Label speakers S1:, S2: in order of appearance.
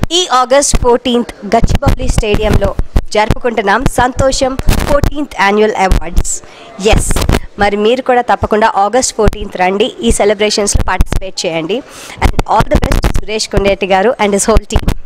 S1: ఈ August 14th Gachibowli స్టేడియంలో జరుపుకుంటున్నాం సంతోషం 14th యాన్యువల్ అవార్డ్స్. ఎస్, మరి మీరు కూడా తప్పకుండా ఆగస్ట్ 14th రండి, ఈ సెలబ్రేషన్స్లో పార్టిసిపేట్ చేయండి. And all the best Suresh Kondeti గారు అండ్ హిస్ హోల్ టీమ్.